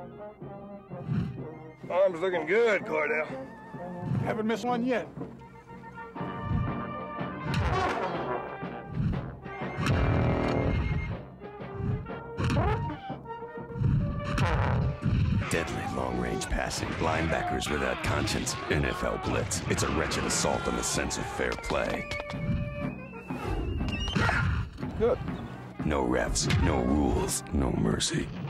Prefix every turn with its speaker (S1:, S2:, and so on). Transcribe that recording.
S1: Arm's looking good, Cordell.
S2: Haven't missed one yet.
S3: Deadly long-range passing, linebackers without conscience, NFL blitz. It's a wretched assault on the sense of fair play.
S2: Good.
S3: No refs, no rules, no mercy.